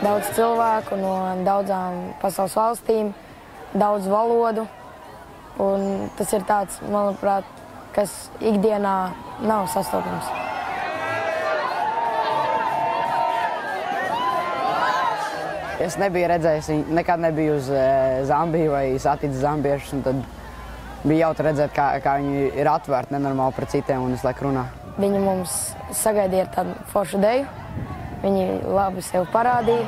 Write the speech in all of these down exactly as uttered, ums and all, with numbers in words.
daudz cilvēku no daudzām pasaules valstīm, daudz valodu. Un tas ir tāds, manuprāt, kas ikdienā nav sastopams. Es nebiju redzējis, nekad nebiju uz Zambiju vai saticis zambiešus, un tad bija jautri redzēt, kā, kā viņi ir atvērti nenormāli pret citiem un visu laiku runā. Viņi mums sagaidīja ar tādu foršu deju, viņi labi sev parādīja.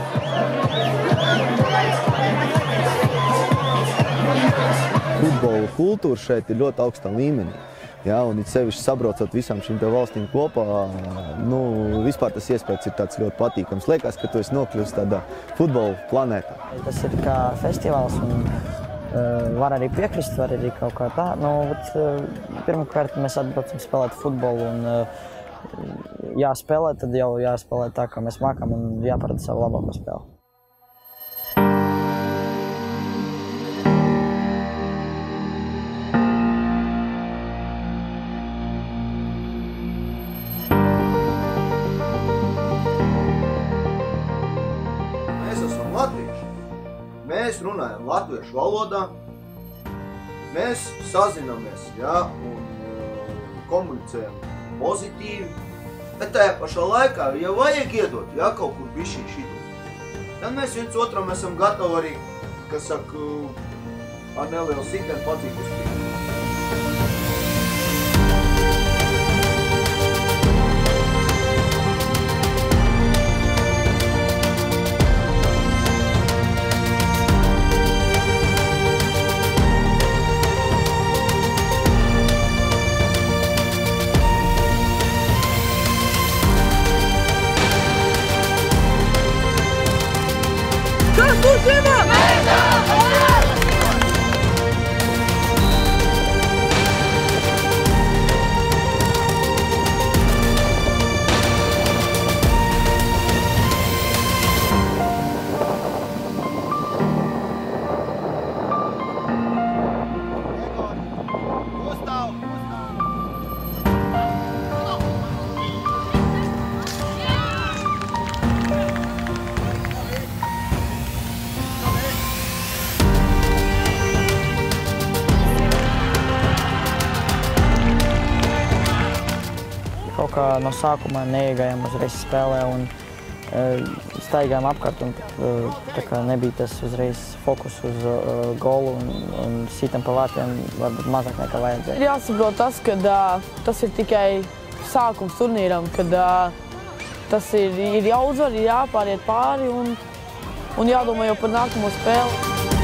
Futbola kultūra šeit ir ļoti augstā līmenī. Ja, un it sevišķi sabraucot visām šīm te valstīm kopā, nu, vispār tas iespējas ir tāds ļoti patīkams. Liekas, ka tu esi nokļuvis tādā futbola planētā. Tas ir kā festivāls un uh, var arī piekrist, var arī kaut kā tā. Nu, bet, uh, pirmkārt mēs atbraucam spēlēt futbolu un uh, jāspēlē, tad jau jāspēlē tā, kā mēs mākam un jāparāda savu labāko spēli. Mēs runājam latviešu valodā, mēs sazinamies, ja, un uh, komunicējam pozitīvi, bet tajā pašā laikā, ja vajag iedot, ja, kaut kur bišķi šitu, tad mēs viens otram esam gatavi arī, kas saka, ar nelielu sitienu padzīt uz priekšu. Kaut kā no sākumā neiegājām uzreiz spēlē un uh, staigājām apkārt un uh, tā kā nebija tas uzreiz fokus uz uh, golu un, un sitam pa vārtiem varbūt mazāk nekā vajadzēja. Ir jāsaprot tas, ka uh, tas ir tikai sākums turnīram, kad uh, tas ir, ir jāuzvar, ir jāpāriet pāri un, un jādomā jau par nākamo spēli.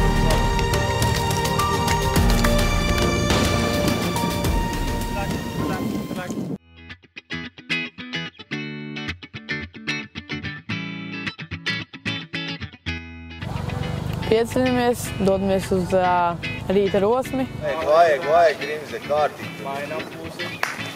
Pieceļamies, dodamies uz uh, rīta rosmi. Vajag, vajag, Grimze, kārtīgi. Mainām pusi.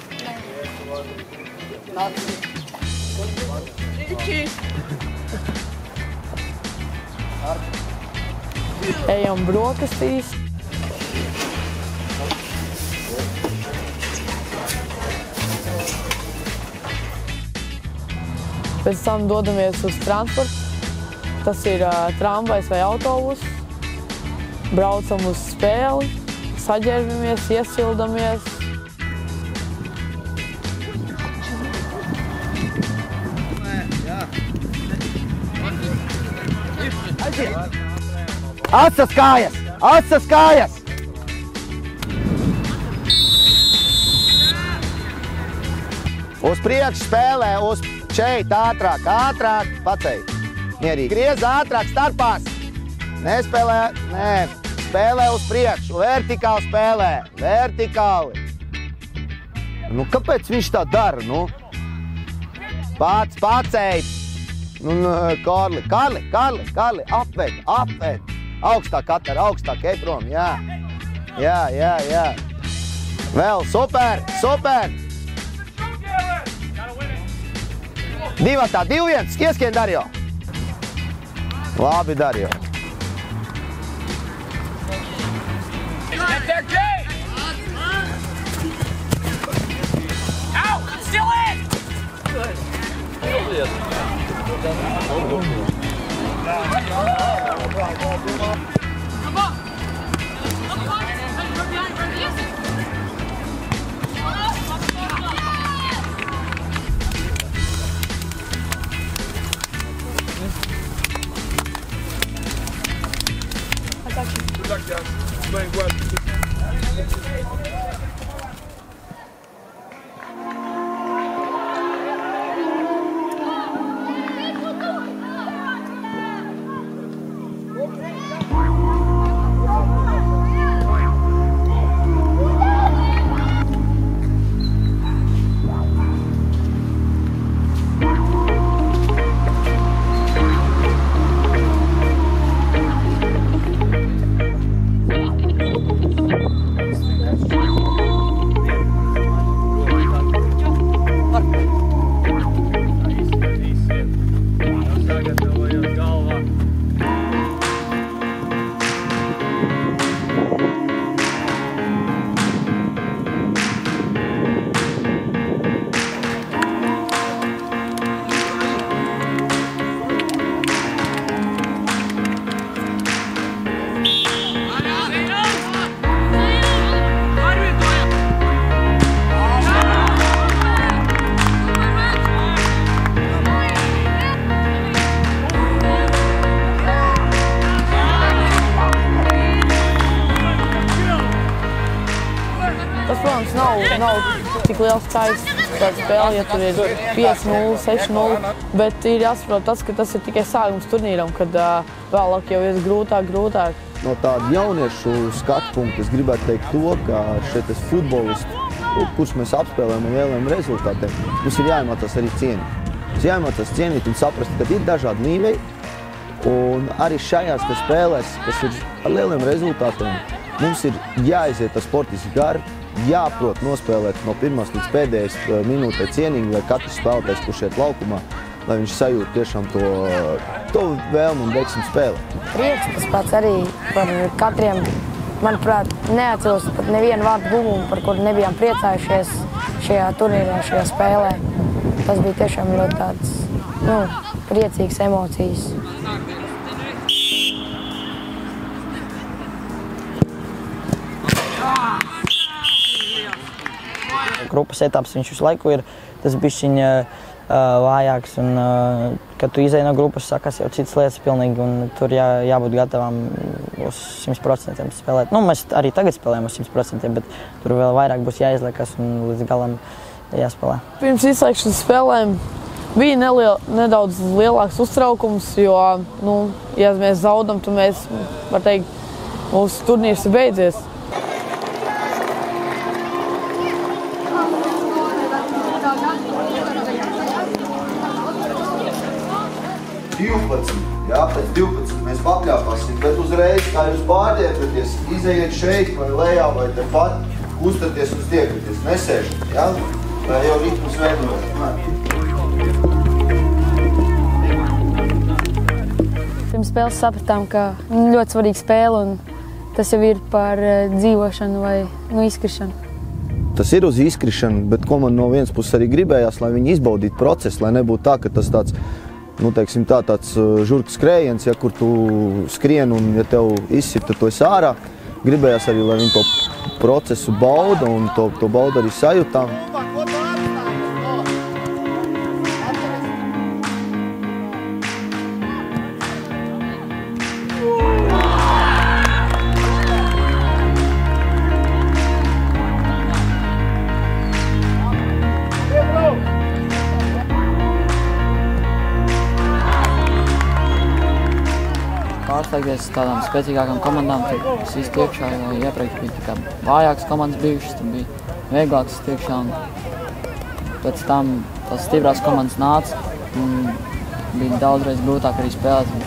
Ejam brokastīs. Pēc tam dodamies uz transportu. Tas ir uh, tramvajs vai autobus. Braucam uz spēli, saģērbamies, iesildamies. Atsas kājas! Atsas kājas! Uz priekšu spēlē, uz šeit, ātrāk, ātrāk, pacei. Mierīgi. Griez ātrāk starpās. Nespēlē, nē, spēlē uz priekšu, vertikāli spēlē, vertikāli. Nu, kāpēc viņš tā dara, nu? Pats, pacei. Nu, Kārli, Kārli, Kārli, Kārli, apved, apved. Augstāk, Katar, augstāk, ej prom, jā. Jā, jā, jā. Vēl, super, super. Divatā, divi viens, ieskien Darjo. Labi, Darjo. Still in! Tas, protams, nav, nav tik liels skaits tāda spēle, ja tur ir pieci nulle, seši nulle, bet ir jāsaprot tas, ka tas ir tikai sākums turnīram, kad uh, vēlāk jau ir grūtāk, grūtāk. No tāda jauniešu skatu punkta es gribētu teikt to, ka šeit es futbolisti, kurus mēs apspēlējam un lieliem rezultātiem, mums ir jāiemācās arī cienīt. Mums jāiemācās cienīt un saprast, ka ir dažādi līmeņi, un arī šajās spēlēs, kas ir ar lieliem rezultātiem, mums ir jāiziet ar sportiski gari, jāprot nospēlēt no pirmās līdz pēdējais minūtē cienīgi, lai katrs spēlētājs, kurš iet laukumā, lai viņš sajūt tiešām to, to vēlmu un veiksim spēlē. Prieks tas pats arī par katriem, manuprāt, neatceros pat nevienu vārdu bubumu, par kuru nebijām priecājušies šajā turnīrā, šajā spēlē. Tas bija tiešām ļoti tāds, nu, priecīgs emocijas. Grupas etaps viņš visu laiku ir tas bišķiņ uh, vājāks, un uh, kad tu izēji no grupas, sakas jau citas lietas pilnīgi, un tur jā, jābūt gatavām uz simt procentiem spēlēt. Nu, mēs arī tagad spēlējam uz simt procentiem, bet tur vēl vairāk būs jāizliekas un līdz galam jāspēlē. Pirms izslēgšanas spēlēm bija neliel, nedaudz lielāks uztraukums, jo, nu, ja mēs zaudam, tad mēs, var teikt, mūsu turnīrs ir beidzies. divpadsmit, jā, pēc divpadsmit mēs pakļāpāsim, bet uzreiz, kā jūs pārdietaties, izejiet šeit vai lejā vai tepat, uztaties uz tiekaties, nesēžat, jā, lai jau ritmus veidojat. Pirms spēles sapratām, ka ļoti svarīga spēle un tas jau ir par dzīvošanu vai nu, izkrišanu. Tas ir uz izkrišanu, bet ko man no vienas puses arī gribējās, lai viņi izbaudītu procesu, lai nebūtu tā, ka tas tāds Nu, teiksim, tā, tāds žurka skrējiens, ja, kur tu skrien un, ja tev izsit, tad tu esi ārā. Gribējās arī, lai viņi to procesu bauda un to, to bauda arī sajūtām. Pārsteigties tādām spēcīgākām komandām, tad es īsti iekšā, jo iepriekš bija tikai vājākas komandas bijušas, tad bija vieglākas iekšā, un pēc tam tās stiprās komandas nāca, un bija daudzreiz grūtāk arī spēlēt.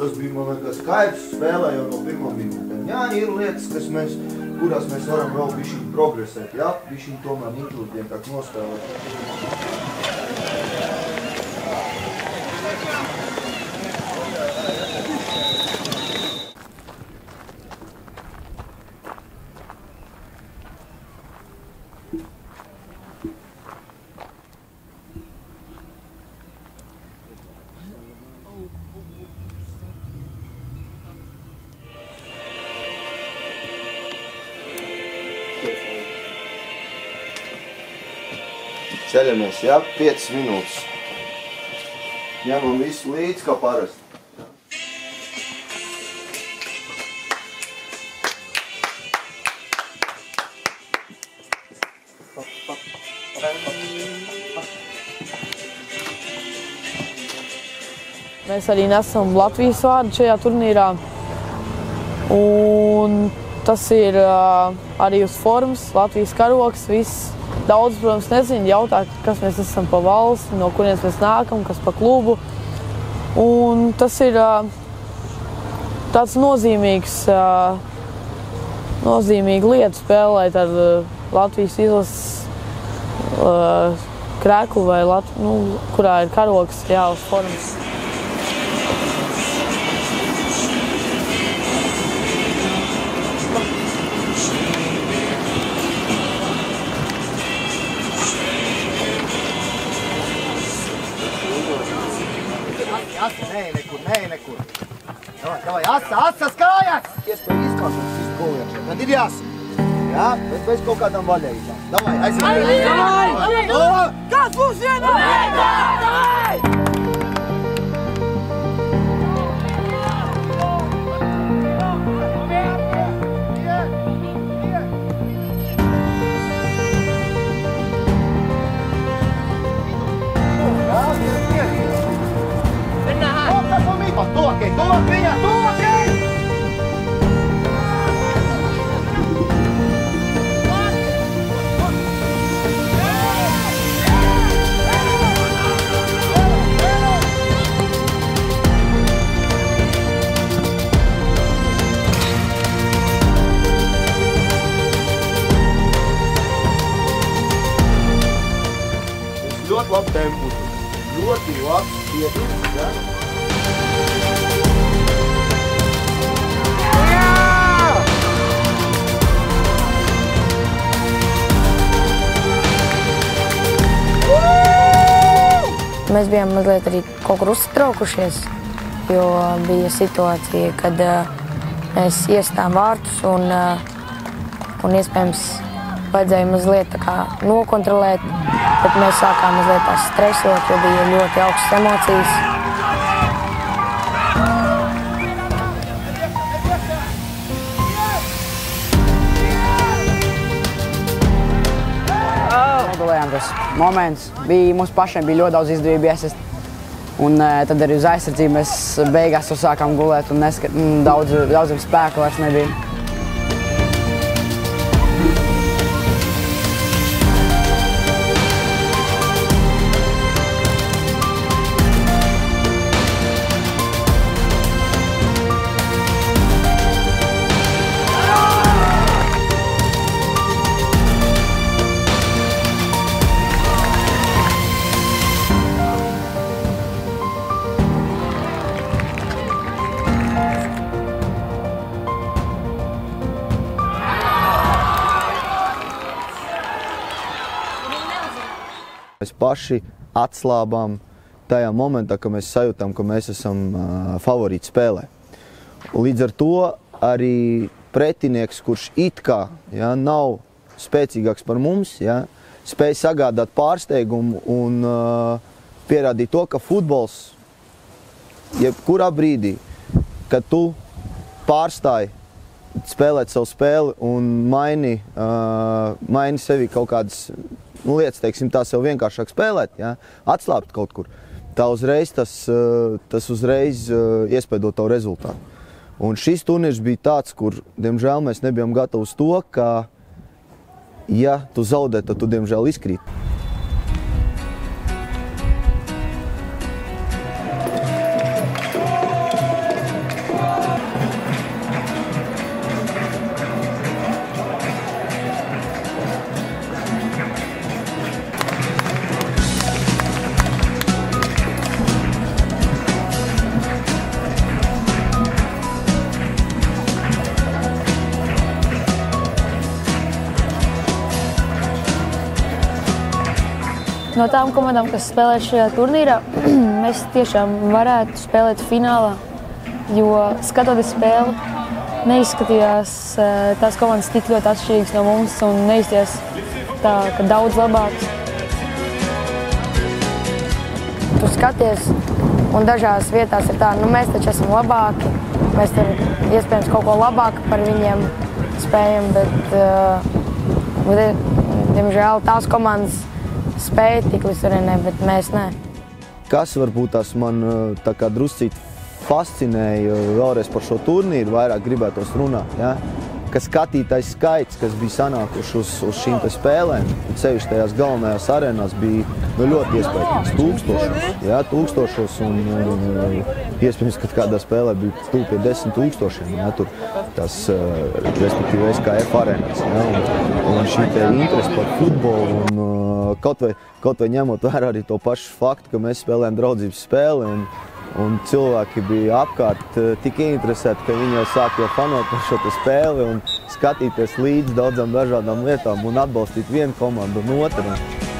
tas bija, man liekas, skaidrs spēlē jau no pirmām minūtēm. Jā, ir lietas, kas mēs, kurās mēs varam vēl bišķiņ progresēt, jā, bišķiņ tomēr inteliģentāk nospēlēt. Ceļamies, jā, piecas minūtes. Ņemam visu līdz, kā parasti. Mēs arī nesam Latvijas vārdu šajā turnīrā. Un tas ir uh, arī uz formas, Latvijas karogs, viss. Daudz, protams, nezinu, jautā, kas mēs esam pa valsti, no kurienes mēs nākam, kas pa klubu. Un tas ir uh, tāds nozīmīgs, uh, nozīmīga lieta spēlēt ar uh, Latvijas izlases uh, kreklu vai Lat nu, kurā ir karogs, jā, uz formas. Nē, nekur, nē, nekur. Davai, davai, asa, asas kājās! Iespēja izkārtot visu goliekšanu. Tad ir jāsa. Jā, bet bez kaut kādām vaļējībām. Davai, aizvien! Davai! Davai! Kāds būs vienā? Davai! Tuokei, tuok viņa, tuokei! Tas ļoti labi tempus, ļoti labs spiediens, jā? Mēs bijām mazliet arī kaut kur uztraukušies, jo bija situācija, kad uh, mēs iestām vārtus un, uh, un iespējams vajadzēja mazliet tā kā nokontrolēt, bet mēs sākām mazliet tā stresot, jo bija ļoti augstas emocijas. Regulējām tas moments. Bija, mums pašiem bija ļoti daudz izdevību iesist. Un tad arī uz aizsardzību mēs beigās sākām gulēt un neskat, daudz, daudziem spēku vairs nebija. Mēs paši atslābām tajā momentā, kad mēs sajūtām, ka mēs esam uh, favorīti spēlē. Līdz ar to arī pretinieks, kurš it kā ja, nav spēcīgāks par mums, ja, spēj sagādāt pārsteigumu un uh, pierādīt to, ka futbols, jebkurā brīdī, kad tu pārstāji spēlēt savu spēli un maini, uh, maini sevi kaut kādas nu, lietas, teiksim, tā sev vienkāršāk spēlēt, ja, atslābt kaut kur, tā uzreiz tas, uh, tas uzreiz uh, iespēdo tavu rezultātu. Un šis turnīrs bija tāds, kur, diemžēl, mēs nebijām gatavi uz to, ka, ja tu zaudē, tad tu, diemžēl, izkrīt. No tām komandām, kas spēlē šajā turnīrā, mēs tiešām varētu spēlēt finālā, jo skatoties spēli, neizskatījās tās komandas tik ļoti atšķirīgas no mums un neizties tā, ka daudz labāks. Tu skaties, un dažās vietās ir tā, nu mēs taču esam labāki, mēs tur iespējams kaut ko labāku par viņiem spējam, bet, uh, bet diemžēl tās komandas spēja tik līdz turienei, bet mēs ne. Kas varbūt tās man tā kā druscīt fascinēja vēlreiz par šo turnīru, vairāk gribētos runāt, ja? Ka skatītais skaits, kas bija sanākuši uz, uz šīm te spēlēm, sevišķi tajās galvenajās arēnās, bija nu, ļoti iespējams tūkstošos, ja? Tūkstošos un iespējams, ka kādā spēlē bija tuvu pie desmit tūkstošiem, ja? Tur tās, respektīvi, S K F arēnās, ja? un, un šī te interesi par futbolu un kaut vai, kaut vai ņemot vērā arī to pašu faktu, ka mēs spēlējam draudzības spēli un, un cilvēki bija apkārt tik interesēti, ka viņi jau sāk jau fanot par šo te spēli un skatīties līdz daudzām dažādām lietām un atbalstīt vienu komandu un otru.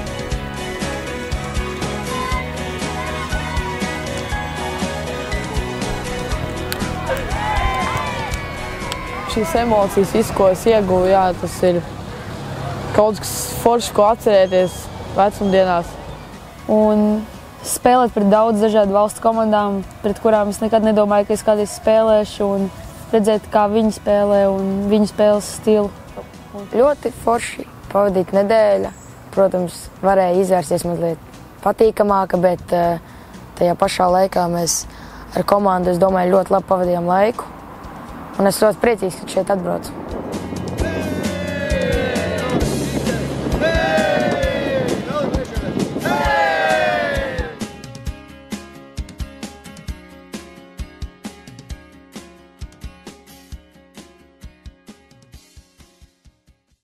Šīs emocijas, visu, ko es ieguvu, jā, tas ir kaut kas foršs, ko atcerēties vecumdienās. Un spēlēt pret daudz dažādu valstu komandām, pret kurām es nekad nedomāju, ka es kādreiz spēlēšu, un redzēt, kā viņi spēlē un viņu spēles stilu. Ļoti forši pavadīt nedēļa. Protams, varēja izvērsties mazliet patīkamāka, bet tajā pašā laikā mēs ar komandu, es domāju, ļoti labi pavadījām laiku. Un es ļoti priecīgs, ka šeit atbraucu.